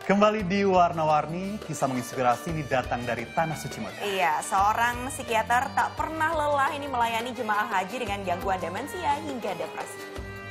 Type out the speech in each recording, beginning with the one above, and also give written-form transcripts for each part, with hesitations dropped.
Kembali di Warna-Warni, kisah menginspirasi ini datang dari Tanah Suci Mekah. Iya, seorang psikiater tak pernah lelah ini melayani jemaah haji dengan gangguan demensia hingga depresi.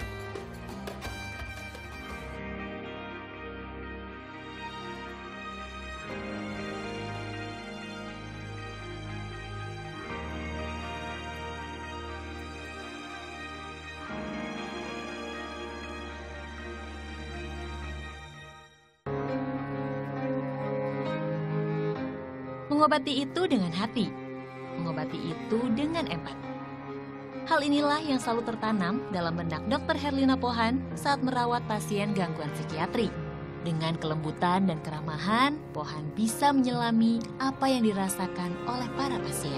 Mengobati itu dengan hati, mengobati itu dengan empati. Hal inilah yang selalu tertanam dalam benak Dr. Herlina Pohan saat merawat pasien gangguan psikiatri. Dengan kelembutan dan keramahan, Pohan bisa menyelami apa yang dirasakan oleh para pasien.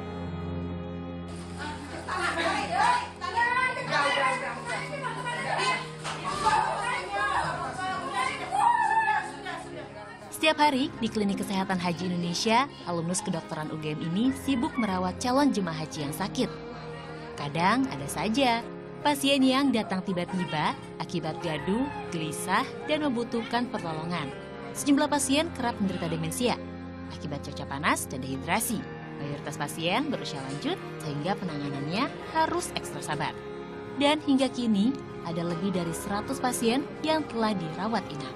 Setiap hari di Klinik Kesehatan Haji Indonesia, alumnus kedokteran UGM ini sibuk merawat calon jemaah haji yang sakit. Kadang ada saja pasien yang datang tiba-tiba akibat gaduh, gelisah, dan membutuhkan pertolongan. Sejumlah pasien kerap menderita demensia akibat cuaca panas dan dehidrasi. Mayoritas pasien berusia lanjut sehingga penanganannya harus ekstra sabar. Dan hingga kini ada lebih dari 100 pasien yang telah dirawat inap.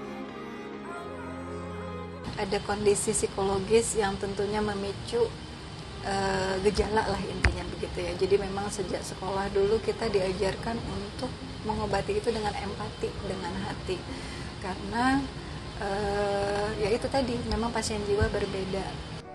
Ada kondisi psikologis yang tentunya memicu gejala lah intinya begitu ya. Jadi memang sejak sekolah dulu kita diajarkan untuk mengobati itu dengan empati, dengan hati. Karena ya itu tadi, memang pasien jiwa berbeda.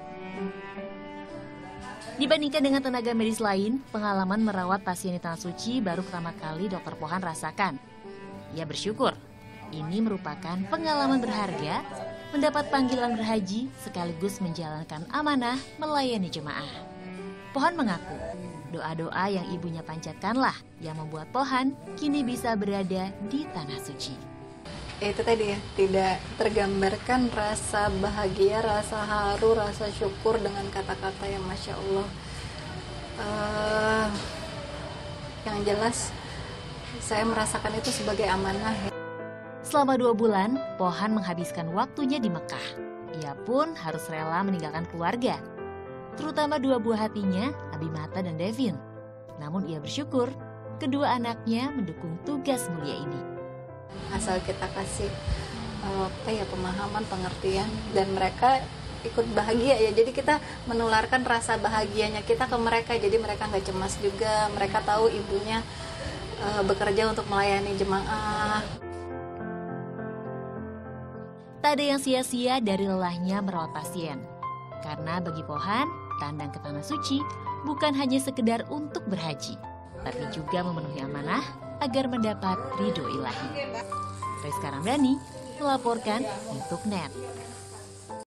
Dibandingkan dengan tenaga medis lain, pengalaman merawat pasien di Tanah Suci baru pertama kali Dr. Pohan rasakan. Ia bersyukur, ini merupakan pengalaman berharga mendapat panggilan berhaji sekaligus menjalankan amanah melayani jemaah. Pohan mengaku, doa-doa yang ibunya panjatkanlah yang membuat Pohan kini bisa berada di Tanah Suci. Itu tadi ya, tidak tergambarkan rasa bahagia, rasa haru, rasa syukur dengan kata-kata yang Masya Allah. Yang jelas, saya merasakan itu sebagai amanah ya. Selama 2 bulan, Pohan menghabiskan waktunya di Mekah. Ia pun harus rela meninggalkan keluarga, terutama 2 buah hatinya, Abimata dan Devin. Namun ia bersyukur, kedua anaknya mendukung tugas mulia ini. Asal kita kasih pemahaman, pengertian, dan mereka ikut bahagia ya. Jadi kita menularkan rasa bahagianya kita ke mereka, jadi mereka nggak cemas juga. Mereka tahu ibunya bekerja untuk melayani jemaah. Tak ada yang sia-sia dari lelahnya merawat pasien. Karena bagi Pohan, tandang ke Tanah Suci bukan hanya sekedar untuk berhaji, tapi juga memenuhi amanah agar mendapat ridho ilahi. Rizka Ramdhani melaporkan untuk NET.